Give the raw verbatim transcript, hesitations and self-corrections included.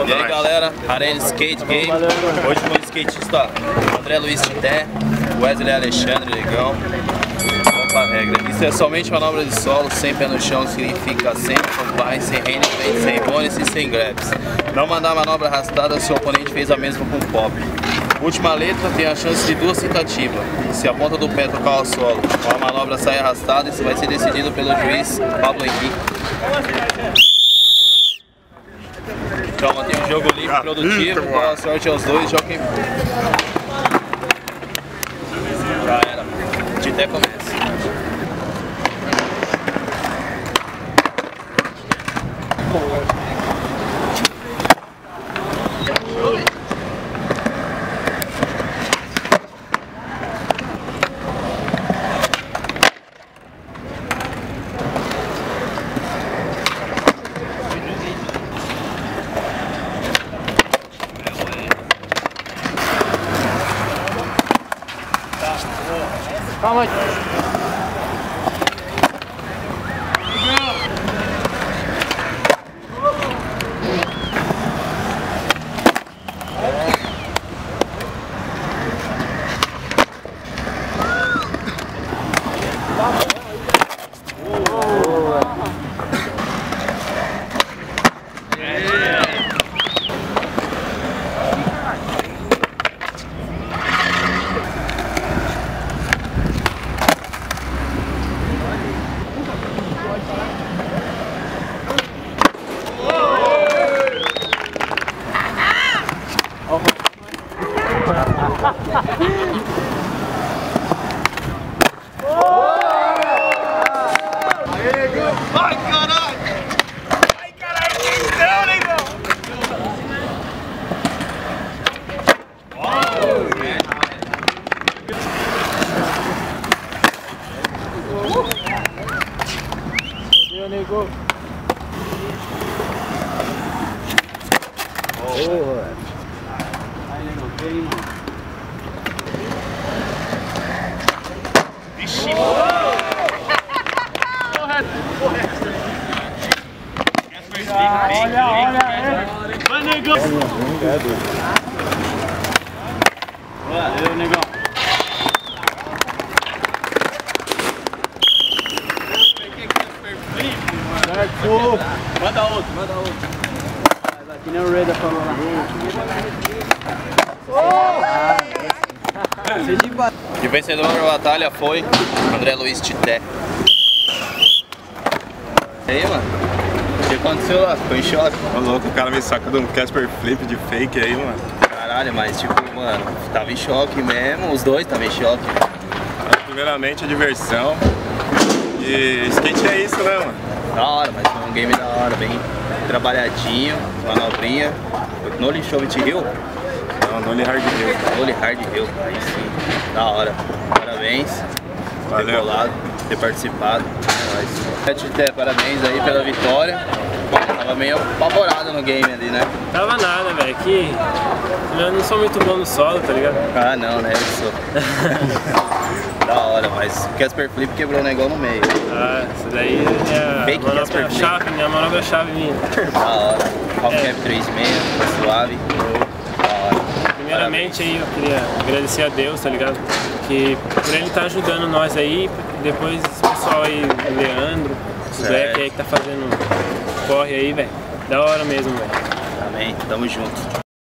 E aí galera, Arena Skate Game, hoje com o skatista André Luiz Tité, Wesley Alexandre Negão. Vamos pra regra. Isso é somente manobra de solo, sem pé no chão, significa sem comply, sem handbrake, sem bônus e sem grabs. Não mandar manobra arrastada se o oponente fez a mesma com o pop. Última letra tem a chance de duas tentativas. Se a ponta do pé tocar o solo ou a manobra sai arrastada, isso vai ser decidido pelo juiz Pablo Henrique. Então mantém o jogo limpo e produtivo, boa sorte aos dois, joguem. Já era, Tité começa. Calma aí. Ai, caralho! Ai, caralho, que deu, negão! Deu, nego! Porra! Aí, nego, vem, mano! Vixe! Olha, olha, vai, negão! Valeu, negão! Manda outro, manda outro. Que nem o Reda falou lá. E o vencedor da batalha foi André Luiz Tité. E aí, mano? O que aconteceu lá? Ficou em choque? Ô louco, o cara me saca de um Casper Flip de fake aí, mano. Caralho, mas tipo, mano, tava em choque mesmo, os dois estavam em choque. Primeiramente a diversão. E skate é isso, né, mano? Da hora, mas foi um game da hora, bem trabalhadinho, manobrinha. No Show It Hill? Não, Noli Hard Hill. Noli Hard Hill, aí sim, da hora. Parabéns por ter Valeu. colado, ter participado. É nóis. Tité, parabéns aí pela vitória. Tava meio apavorado no game ali, né? Tava nada, velho, que eu não sou muito bom no solo, tá ligado? Ah não, né? Eu sou. Da hora, mas o Casper Flip quebrou o negócio no meio. Ah, isso daí é Fake a Casper Flip. manobra-chave, minha manobra-chave minha. Da hora. Half É. Cap três vírgula seis, tá suave. Da hora. Primeiramente aí eu queria agradecer a Deus, tá ligado? Que por ele estar ajudando nós aí, depois esse pessoal aí, o Leandro, o Certo. Beck aí que tá fazendo corre aí, velho. Da hora mesmo, velho. Amém, tamo junto.